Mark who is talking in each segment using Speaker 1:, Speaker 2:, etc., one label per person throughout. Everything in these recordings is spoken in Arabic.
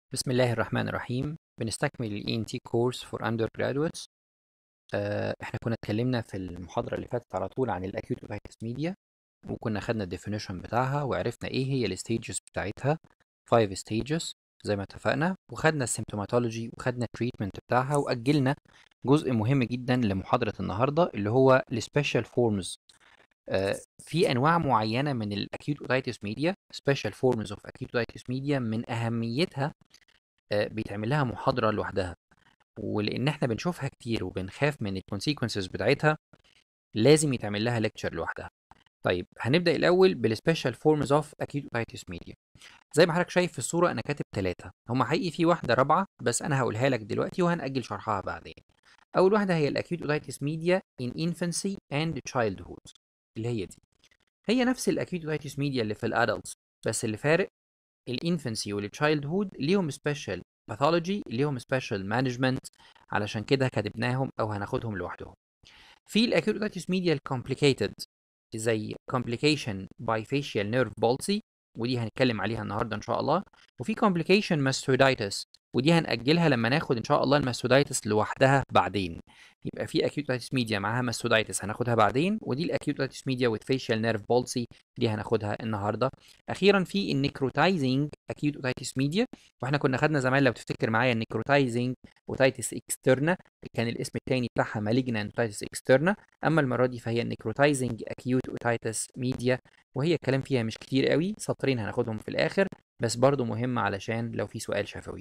Speaker 1: بسم الله الرحمن الرحيم. بنستكمل ال ENT course for undergraduates. احنا كنا اتكلمنا في المحاضرة اللي فاتت على طول عن ال Acute Otitis Media، وكنا خدنا ال definition بتاعها وعرفنا ايه هي ال stages بتاعتها 5 stages زي ما اتفقنا، وخدنا ال symptomatology وخدنا ال treatment بتاعها، وأجلنا جزء مهم جدا لمحاضرة النهاردة اللي هو ال special forms. في أنواع معينة من ال Acute Otitis Media، special forms of Acute Otitis Media من أهميتها بيتعمل لها محاضرة لوحدها، ولأن احنا بنشوفها كتير وبنخاف من الكونسيكونسز بتاعتها لازم يتعمل لها ليكتشر لوحدها. طيب هنبدأ الأول بالسبيشال فورمز اوف acute otitis media. زي ما حضرتك شايف في الصورة أنا كاتب 3، هما حقيقي في واحدة رابعة بس أنا هقولها لك دلوقتي وهنأجل شرحها بعدين. أول واحدة هي الأكيوت otitis media in infancy and childhood، اللي هي دي هي نفس الأكيوت otitis media اللي في الأدلتس، بس اللي فارق الانفنسي والتشايلد هود ليهم سبيشال باثولوجي، ليهم سبيشال مانجمنت، علشان كده كتبناهم او هناخدهم لوحدهم. في الاكيوت اوتيتس ميديا الكومبليكيتد زي complication by facial nerve palsy، ودي هنتكلم عليها النهارده ان شاء الله. وفي complication mastoiditis، ودي هنأجلها لما ناخد ان شاء الله الماستودايتس لوحدها بعدين. يبقى في acute otitis media معاها mastoiditis هناخدها بعدين، ودي الاكيوت otitis media with facial nerve palsy دي هناخدها النهارده. اخيرا في النيكروتايزنج acute otitis media، واحنا كنا خدنا زمان لو تفتكر معايا النيكروتايزنج اوتيتس اكسترنا، كان الاسم الثاني بتاعها malignant otitis externa. اما المره دي فهي النيكروتايزنج acute otitis media، وهي الكلام فيها مش كتير قوي، سطرين هناخدهم في الاخر بس برضو مهم علشان لو في سؤال شفوي.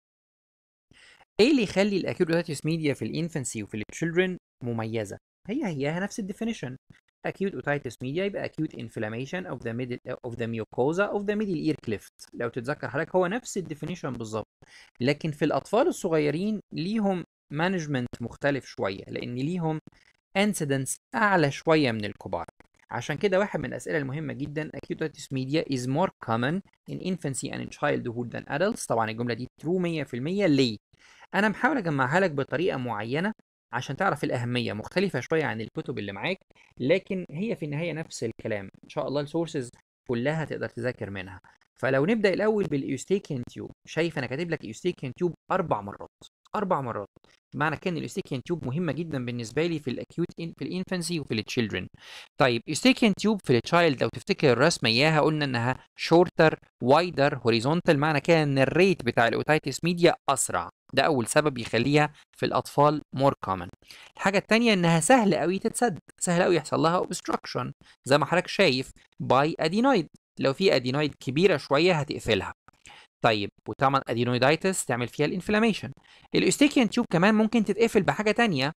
Speaker 1: ايه اللي يخلي الاكيوت اوتيتس ميديا في الانفانسي وفي التشيلدرن مميزه؟ هي نفس الديفينيشن. acute otitis media يبقى acute inflammation of the middle of the mucosa of the middle ear cleft. لو تتذكر حضرتك هو نفس الديفينيشن بالظبط، لكن في الاطفال الصغيرين ليهم مانجمنت مختلف شويه لان ليهم incidence اعلى شويه من الكبار. عشان كده واحد من الاسئله المهمه جدا acute otitis media is more common in infancy and in childhood than adults. طبعا الجمله دي true 100%. ليه؟ انا محاول اجمعها لك بطريقه معينه عشان تعرف الاهميه، مختلفه شويه عن الكتب اللي معاك لكن هي في النهايه نفس الكلام. ان شاء الله السورسز كلها تقدر تذاكر منها. فلو نبدا الاول بالايوستيكيان تيوب، شايف انا كاتب لك ايوستيكيان تيوب 4 مرات، 4 مرات. معنى كان الايوستيكيان تيوب مهمه جدا بالنسبه لي في الاكيوت في الانفانسي وفي التشيلدرن. طيب ايوستيكيان تيوب في التشايلد لو تفتكر الرسمه اياها قلنا انها شورتر وايدر هوريزونتال، معنى كده ان الريت بتاع الاوتيتس ميديا اسرع، ده اول سبب يخليها في الاطفال مور كومن. الحاجه الثانيه انها سهل قوي تتسد، سهل قوي يحصل لها اوبستراكشن زي ما حضرتك شايف باي ادينويد، لو في ادينويد كبيره شويه هتقفلها. طيب وطبعا ادينويدايتس تعمل فيها الانفلاميشن. الاوستيكيان تيوب كمان ممكن تتقفل بحاجه تانية،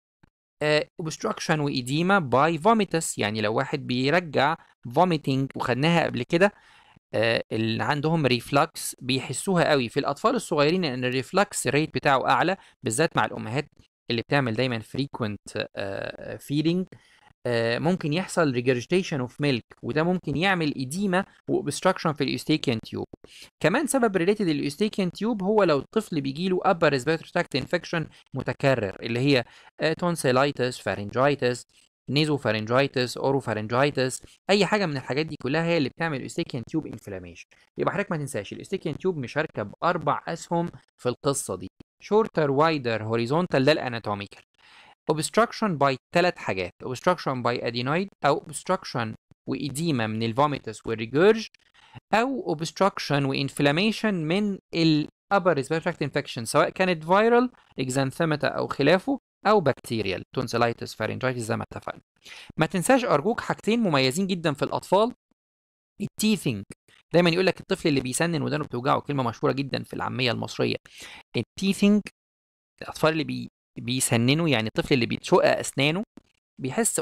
Speaker 1: اوبستراكشن وايديما باي فوميتس، يعني لو واحد بيرجع فوميتنج وخدناها قبل كده، اللي عندهم ريفلكس بيحسوها قوي في الاطفال الصغيرين ان الريفلكس ريت بتاعه اعلى، بالذات مع الامهات اللي بتعمل دايما frequent feeding. ممكن يحصل regurgitation of milk، وده ممكن يعمل إديمة وobstruction في الإيوستيكيان تيوب. كمان سبب ريليتد للإيوستيكيان تيوب هو لو الطفل بيجيله upper respiratory tract infection متكرر، اللي هي tonsillitis، pharyngitis، نيزوفارنجايتس، اوروفارنجايتس، اي حاجه من الحاجات دي كلها هي اللي بتعمل الاوستيكيان تيوب انفلاميشن. يبقى حضرتك ما تنساش الاوستيكيان تيوب مشاركه ب4 اسهم في القصه دي، شورتر وايدر هوريزونتال ده الاناتوميكال، obstruction by 3 حاجات، obstruction by adenoid او obstruction وإديمة من الفوميتس والريجورج، او obstruction وانفلاميشن من ال upper respiratory tract infection سواء كانت viral exanthemata او خلافه او بكتيريال tonsillitis pharyngitis زي ما اتفقنا. ما تنساش ارجوك حاجتين مميزين جدا في الاطفال، التيثينج. دايما يقول لك الطفل اللي بيسنن ودانه بتوجعه، كلمه مشهوره جدا في العاميه المصريه. التيثينج، الاطفال اللي بيسننوا، يعني الطفل اللي بيتشق اسنانه بيحس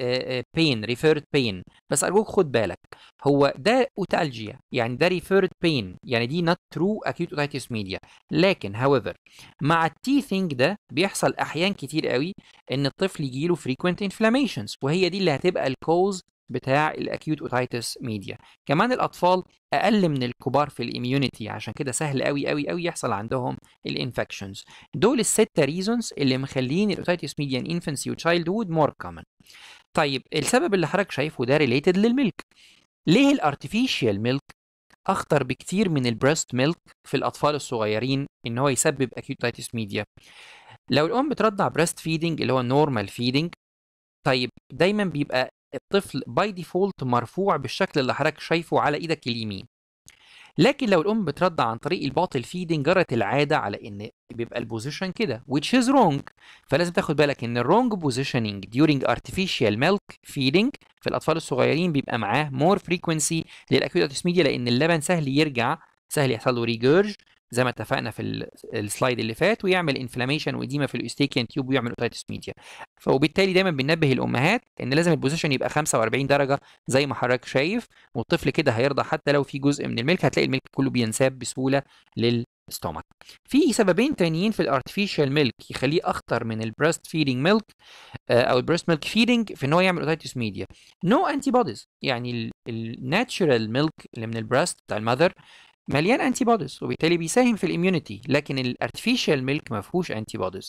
Speaker 1: بين ريفيرد بين، بس ارجوك خد بالك هو ده اوتالجيا، يعني ده ريفيرد بين، يعني دي نوت ترو اكيوت اوتيتس ميديا. لكن هاويفر مع التيثينج ده بيحصل احيان كتير قوي ان الطفل يجيله فريكوينت انفلاميشنز، وهي دي اللي هتبقى الكوز بتاع الاكيوت اوتيتس ميديا. كمان الاطفال اقل من الكبار في الاميونيتي، عشان كده سهل قوي قوي قوي يحصل عندهم الانفكشنز. دول ال6 ريزونز اللي مخلين الاوتيتس ميديا ان انفانسي وتشايلد هود مور كومن. طيب السبب اللي حضرتك شايفه ده ريليتد للميلك. ليه الارتفيشال ميلك اخطر بكتير من البريست ميلك في الاطفال الصغيرين ان هو يسبب اكيوتايتس ميديا. لو الام بترضع بريست فيدنج اللي هو نورمال فيدنج، طيب دايما بيبقى الطفل باي ديفولت مرفوع بالشكل اللي حضرتك شايفه على ايدك اليمين. لكن لو الام بترضع عن طريق الباطل فيدنج، جرت العاده على ان بيبقى البوزيشن كده which is wrong. فلازم تاخد بالك ان الرونج بوزيشننج during artificial milk feeding في الاطفال الصغيرين بيبقى معاه more frequency للاكيوت ميديا، لان اللبن سهل يرجع، سهل يحصل له ريجيرج زي ما اتفقنا في السلايد اللي فات، ويعمل انفلاميشن واديما في الاستيكيان تيوب ويعمل اوتيتس ميديا. وبالتالي دايما بننبه الامهات ان لازم البوزيشن يبقى 45 درجه زي ما حضرتك شايف، والطفل كده هيرضى حتى لو في جزء من الملك، هتلاقي الملك كله بينساب بسهوله للستومك. في سببين تانيين في الارتفيشال ميلك يخليه اخطر من البريست فيدنج ميلك او البريست ميلك فيدنج في ان هو يعمل اوتيتس ميديا. نو انتي بوديز، يعني الناتشرال ميلك اللي من البريست بتاع المذر مليان انتي بوديز وبالتالي بيساهم في الاميونيتي، لكن الارتفيشال ميلك ما فيهوش انتي بوديز.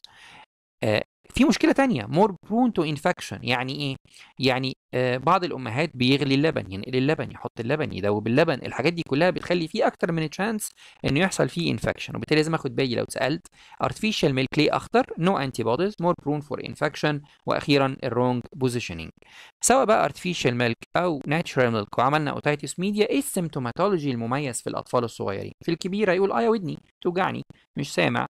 Speaker 1: في مشكلة تانية more prone to infection. يعني ايه؟ يعني بعض الامهات بيغلي اللبن، ينقل اللبن، يحط اللبن، يدوب اللبن، الحاجات دي كلها بتخلي فيه اكتر من تشانس انه يحصل فيه انفكشن، وبالتالي لازم اخد بالي لو سالت artificial milk ليه اخطر؟ no antibodies more prone for infection، واخيرا الرونج بوزيشننج. سواء بقى artificial milk او natural milk وعملنا اوتيتس ميديا، ايه السيمتوماتولوجي المميز في الاطفال الصغيرين؟ في الكبير هيقول يا ودني توجعني مش سامع،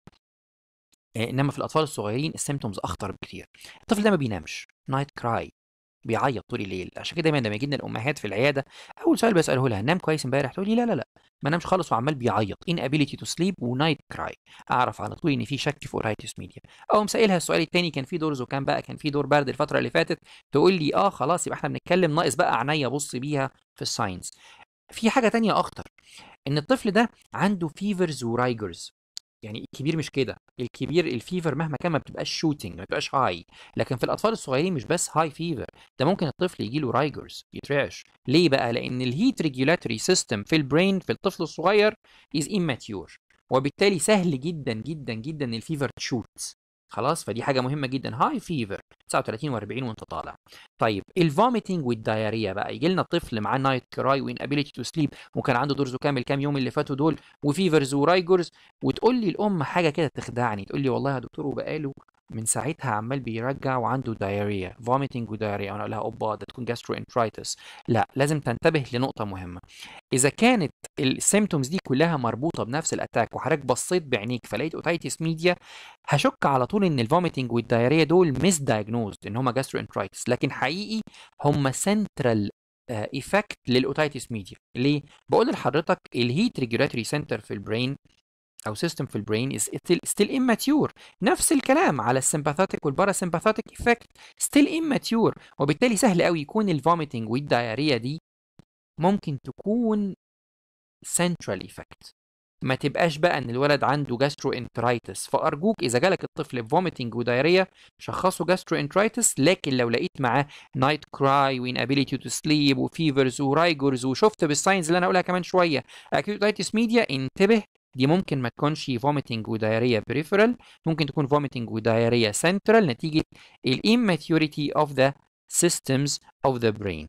Speaker 1: انما في الاطفال الصغيرين السيمتومز اخطر بكتير. الطفل ده ما بينامش، نايت كراي، بيعيط طول الليل. عشان كده دايما لما يجي لنا الامهات في العياده اول سؤال بساله لها نام كويس امبارح؟ تقول لي لا لا لا ما نامش خالص وعمال بيعيط inability to sleep ونايت كراي. اعرف على طول ان في شك في اورايتس ميديا. او مسائلها السؤال الثاني كان في دور زكام بقى، كان في دور برد الفتره اللي فاتت، تقول لي خلاص يبقى احنا بنتكلم ناقص بقى عينيا بص بيها في الساينس. في حاجه تانية اخطر، ان الطفل ده عنده فيفرز ورايجرز. يعني الكبير مش كده، الكبير الفيفر مهما كان ما بتبقاش شوتنج، ما بتبقاش هاي، لكن في الاطفال الصغيرين مش بس هاي فيفر، ده ممكن الطفل يجي له رايجرز، يترعش. ليه بقى؟ لان الهيت ريجولاتوري سيستم في البرين في الطفل الصغير از immature، وبالتالي سهل جدا جدا جدا الفيفر تشوت. خلاص، فدي حاجه مهمه جدا، هاي فيفر 39 و40 وانت طالع. طيب الفوميتنج والدايريا بقى، يجي لنا طفل معاه نايت كراي وانابيليتي تو سليب، وكان عنده دور زكام الكام يوم اللي فاتوا دول، وفيفرز ورايجرز، وتقول لي الام حاجه كده تخدعني، تقول لي والله يا دكتور وبقاله من ساعتها عمال بيرجع وعنده دايريا، فوميتنج ودايريا. انا اقول لها اوبا ده تكون جاسترو انترايتس. لا، لازم تنتبه لنقطه مهمه. اذا كانت السيمتومز دي كلها مربوطه بنفس الاتاك وحضرتك بصيت بعينيك فلقيت اوتايتس ميديا، هشك على طول ان الفوميتنج والدايريا دول مس دايجنوزد ان هم جاسترو انترايتس، لكن حقيقي هم سنترال ايفكت للاوتايتس ميديا. ليه؟ بقول لحضرتك الهيت ريجولاتوري سنتر في البرين او سيستم في البرين is still immature. نفس الكلام على السمباثيك والباراسمباثيك افكت still immature، وبالتالي سهل قوي يكون الفوميتنج والدايريا دي ممكن تكون central effect، ما تبقاش بقى ان الولد عنده جاسترو انترايتس. فارجوك اذا جالك الطفل بفوميتنج ودايريا شخصه جاسترو انترايتس، لكن لو لقيت معاه نايت كراي وانابيليتي تو سليب وفيفرز ورايجرز وشفت بالساينز اللي انا هقولها كمان شويه اكيوتايتس ميديا، انتبه، دي ممكن ما تكونش فوميتنج ودايريا بريفرال، ممكن تكون فوميتنج ودايريا سنترال نتيجه الاماتيوريتي اوف ذا systems of the brain.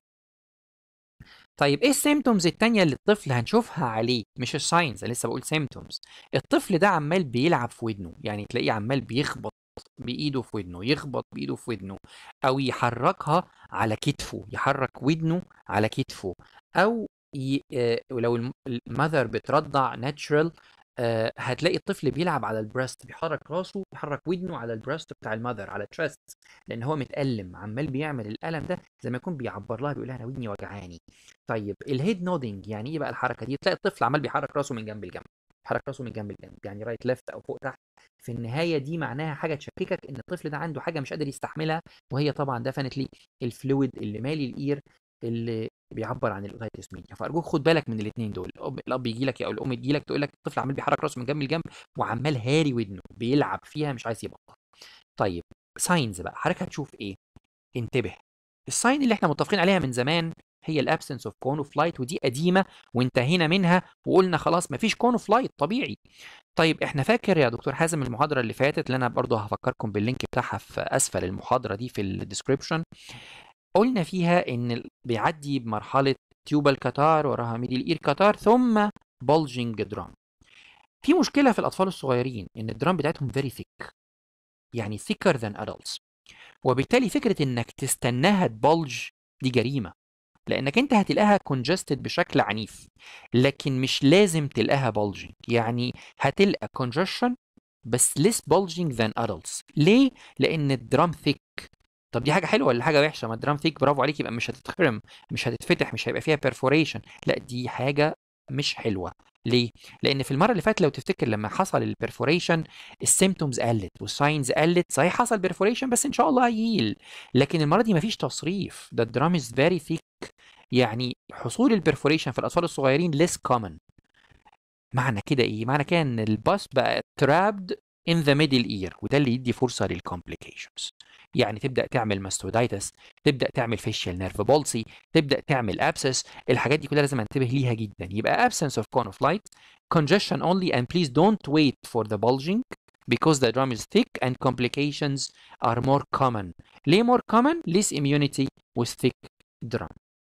Speaker 1: طيب ايه السيمتومز التانية اللي الطفل هنشوفها عليه؟ مش الساينز، لسه بقول سيمتومز. الطفل ده عمال بيلعب في ودنه، يعني تلاقيه عمال بيخبط بايده في ودنه، يخبط بايده في ودنه، او يحركها على كتفه، يحرك ودنه على كتفه، او ولو المذر بترضع ناتشرال هتلاقي الطفل بيلعب على البريست، بيحرك راسه، بيحرك ودنه على البريست بتاع المذر، على التريست، لان هو متألم، عمال بيعمل الألم ده زي ما يكون بيعبر لها، بيقول لها انا ودني وجعاني. طيب الهيد نودنج يعني ايه بقى الحركه دي؟ تلاقي الطفل عمال بيحرك راسه من جنب لجنب، بيحرك راسه من جنب لجنب، يعني رايت ليفت او فوق تحت. في النهايه دي معناها حاجه تشككك ان الطفل ده عنده حاجه مش قادر يستحملها، وهي طبعا ديفنتلي الفلويد اللي مالي الاير اللي بيعبر عن الاوتيتس ميديا. فارجوك خد بالك من الاثنين دول. الاب يجي لك او الام تجي لك تقول لك الطفل عمال بيحرك راسه من جنب لجنب وعمال هاري ودنه بيلعب فيها مش عايز يبطل. طيب ساينز بقى، حضرتك هتشوف ايه؟ انتبه، الساين اللي احنا متفقين عليها من زمان هي الابسنس اوف كون اوف لايت، ودي قديمه وانتهينا منها وقلنا خلاص مفيش كون اوف لايت طبيعي. طيب احنا فاكر يا دكتور حازم المحاضره اللي فاتت اللي انا برضه هفكركم باللينك بتاعها في اسفل المحاضره دي في الديسكريبشن، قلنا فيها ان بيعدي بمرحله تيوبال كاتار، وراها ميدل اير كاتار، ثم بولجنج درام. في مشكله في الاطفال الصغيرين ان الدرام بتاعتهم فيري ثيك، يعني thicker than adults، وبالتالي فكره انك تستناها تبلج دي جريمه، لانك انت هتلاقيها congested بشكل عنيف، لكن مش لازم تلاقيها bulging. يعني هتلقى congestion بس less bulging than adults. ليه؟ لان الدرام thick. طب دي حاجه حلوه ولا حاجه وحشه؟ ما الدرام ثيك برافو عليك، يبقى مش هتتخرم، مش هتتفتح، مش هيبقى فيها perforation. لا، دي حاجه مش حلوه. ليه؟ لان في المره اللي فاتت لو تفتكر لما حصل البرفوريشن السيمتومز قلت والساينز قلت. صحيح حصل برفوريشن بس ان شاء الله هيهيل، لكن المره دي مفيش تصريف. ده الدرام از فيري ثيك، يعني حصول البرفوريشن في الاطفال الصغيرين less common. معنى كده ايه؟ معنى كده ان الباس بقى trapped in the middle ear، وده اللي يدي فرصه للكومبليكيشنز. يعني تبدا تعمل ماستودايتس، تبدا تعمل فيشيال نيرف بولسي، تبدا تعمل ابسس. الحاجات دي كلها لازم انتبه ليها جدا. يبقى absence of cone of light, congestion only, and please don't wait for the bulging because the drum is thick and complications are more common. ليه more common؟ less immunity with thick drum.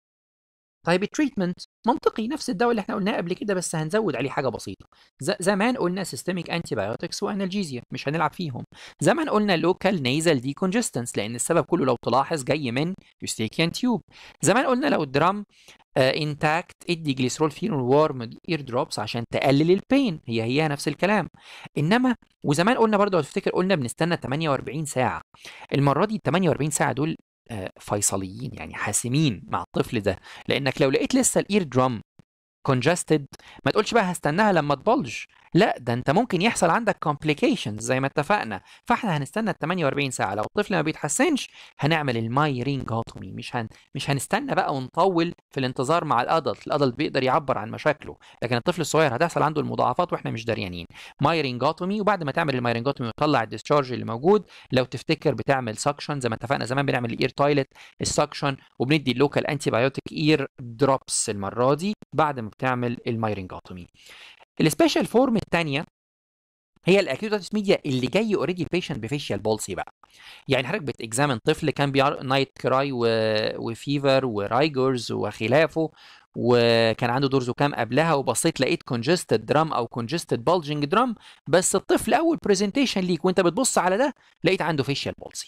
Speaker 1: طيب التريتمنت منطقي، نفس الدواء اللي احنا قلناه قبل كده بس هنزود عليه حاجه بسيطه. زمان قلنا سيستميك انتي بايوتكس وانالجيزيا، مش هنلعب فيهم. زمان قلنا لوكال نيزل دي كونجستنس، لان السبب كله لو تلاحظ جاي من يوستيكيان تيوب. زمان قلنا لو الدرام انتاكت ادي جليسرول فينول وارم اير دروبس عشان تقلل البين، هي نفس الكلام. انما وزمان قلنا برضه لو تفتكر قلنا بنستنى 48 ساعه. المره دي ال 48 ساعه دول فيصليين، يعني حاسمين مع الطفل ده، لانك لو لقيت لسه الاير درام congested ما تقولش بقى هستناها لما تبلج. لا، ده انت ممكن يحصل عندك complications زي ما اتفقنا. فاحنا هنستنى ال 48 ساعه. لو الطفل ما بيتحسنش هنعمل المايرينجوتومي. مش هنستنى بقى ونطول في الانتظار مع الادلت بيقدر يعبر عن مشاكله، لكن الطفل الصغير هتحصل عنده المضاعفات واحنا مش داريانين. مايرينجوتومي، وبعد ما تعمل المايرينجوتومي وتطلع الديسشارج اللي موجود، لو تفتكر بتعمل سكشن زي ما اتفقنا زمان، بنعمل الاير تويلت السكشن، وبندي اللوكال انتي بايوتيك اير دروبس المره دي بعد ما بتعمل المايرينجوتومي. السبيشال فورم الثانيه هي الاكيوتاتس ميديا اللي جاي اوريدي البيشنت بفيشيال بولسي بقى. يعني حضرتك بتكزامن طفل كان نايت كراي وفيفر ورايجرز وخلافه، وكان عنده دورزوكام قبلها، وبصيت لقيت كونجستد درام او كونجستد بولجنج درام، بس الطفل اول برزنتيشن ليك وانت بتبص على ده لقيت عنده فيشيال بولسي.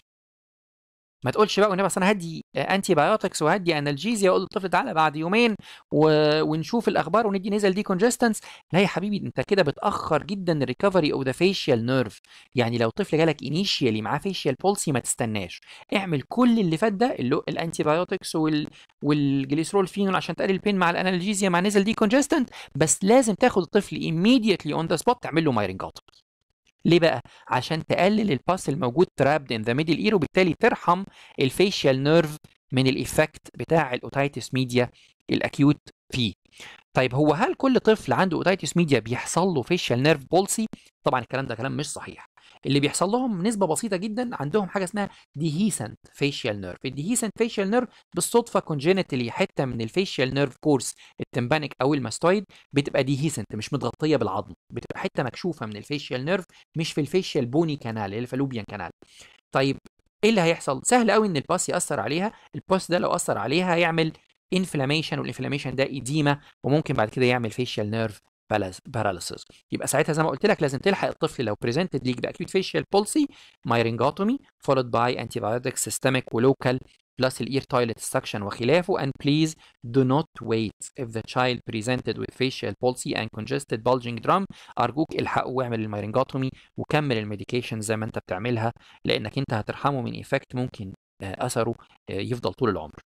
Speaker 1: ما تقولش بقى والنبي اصل انا هدي انتي بايوتكس وهدي انالجيزيا واقول للطفل تعالى بعد يومين ونشوف الاخبار وندي نزل دي كونجستنس. لا يا حبيبي، انت كده بتاخر جدا الريكفري اوف ذا فيشيال نيرف. يعني لو طفل جالك انيشيالي معاه فيشيال بولسي ما تستناش، اعمل كل اللي فات ده الانتي بايوتكس والجليسرول فينول عشان تقلل البين مع الانالجيزيا مع نزل دي كونجستنت، بس لازم تاخد الطفل immediately on the spot تعمل له مايرنجوتومي. ليه بقى؟ عشان تقلل الباس الموجود ترابد ان ذا ميدل اير، وبالتالي ترحم الفيشيال نيرف من الايفكت بتاع الاوتايتس ميديا الاكيوت فيه. طيب هو هل كل طفل عنده اوتايتس ميديا بيحصل له فيشيال نيرف بولسي؟ طبعا الكلام ده كلام مش صحيح. اللي بيحصل لهم نسبه بسيطه جدا عندهم حاجه اسمها ديهيسنت فيشيال نيرف. الديهيسنت فيشيال نيرف بالصدفه كونجينيتالي حته من الفيشيال نيرف كورس التمبانيك او الماستويد بتبقى ديهيسنت، مش متغطيه بالعظم، بتبقى حته مكشوفه من الفيشيال نيرف، مش في الفيشيال بوني كانال اللي هي الفالوبيان كانال. طيب ايه اللي هيحصل؟ سهل قوي ان الباس ياثر عليها. الباس ده لو اثر عليها هيعمل انفلاميشن، والانفلاميشن ده ايديما، وممكن بعد كده يعمل فيشيال نيرف باراليسيس. يبقى ساعتها زي ما قلت لك لازم تلحق الطفل لو بريزنتد ليك باكيوت فيشيال بولسي، مايرنجوتومي followed by antibiotics systemic ولوكال plus الاير تويلت سكشن وخلافه. and please do not wait if the child presented with facial palsy and congested bulging drum. ارجوك الحقه واعمل المايرنجوتومي وكمل الميديكيشن زي ما انت بتعملها، لانك انت هترحمه من ايفكت ممكن اثره يفضل طول العمر.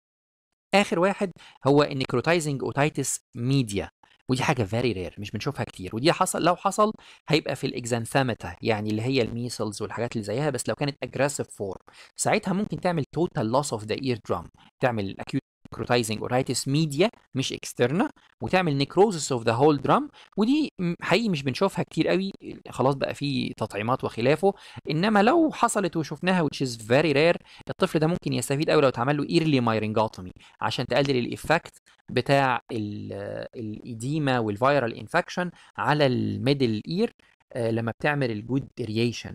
Speaker 1: اخر واحد هو النيكروتايزنج اوتايتس ميديا، ودي حاجه فيري رير مش بنشوفها كتير، ودي لو حصل هيبقى في الاكزانثامتا، يعني اللي هي الميسلز والحاجات اللي زيها، بس لو كانت اجريسيف فورم ساعتها ممكن تعمل توتال لوس اوف ذا اير درام، تعمل اكيوت نيكروتايزنج اوتايتس ميديا مش اكسترنا، وتعمل نيكروزس اوف ذا هول درام. ودي حقيقي مش بنشوفها كتير قوي، خلاص بقى في تطعيمات وخلافه. انما لو حصلت وشفناها which is very rare، الطفل ده ممكن يستفيد قوي لو اتعمل له ايرلي مايرنجوتومي عشان تقلل الايفكت بتاع الايديما والفيرال انفكشن على الميدل اير لما بتعمل الجود اريشن.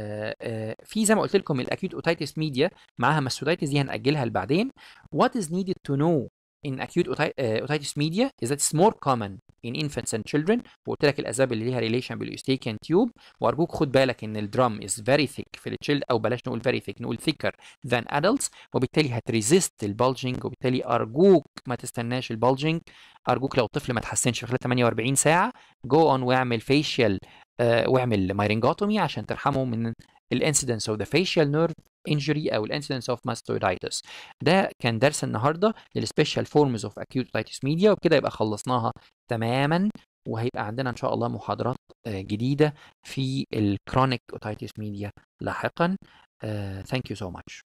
Speaker 1: في زي ما قلت لكم الاكيوت اوتايتس ميديا معاها ماستودايتس، دي هنأجلها لبعدين. What is needed to know in acute otitis media is that it's more common in infants and children. وقلت لك الاسباب اللي ليها ريليشن بالايوستيكيان تيوب. وارجوك خد بالك ان الدرام is very thick في التشيلد، او بلاش نقول very thick، نقول thicker than adults، وبالتالي هتريزيست البلجنج، وبالتالي ارجوك ما تستناش البلجنج. ارجوك لو الطفل ما تحسنش في خلال 48 ساعه جو اون واعمل فيشيال واعمل مايرنجوتومي عشان ترحمه من الانسيدنس اوف ذا فيشيال نيرف انجري او الانسيدنس اوف ماستويدايتس. ده كان درس النهارده للسبيشال فورمز اوف اكيوت اوتايتس ميديا، وبكده يبقى خلصناها تماما. وهيبقى عندنا ان شاء الله محاضرات جديده في الكرونيك اوتايتس ميديا لاحقا. Thank you so much.